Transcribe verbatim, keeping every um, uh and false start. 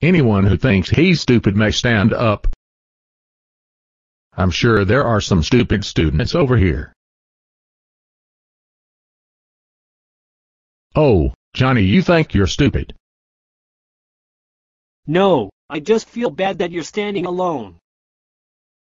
Anyone who thinks he's stupid may stand up. I'm sure there are some stupid students over here. Oh, Johnny, you think you're stupid? No, I just feel bad that you're standing alone.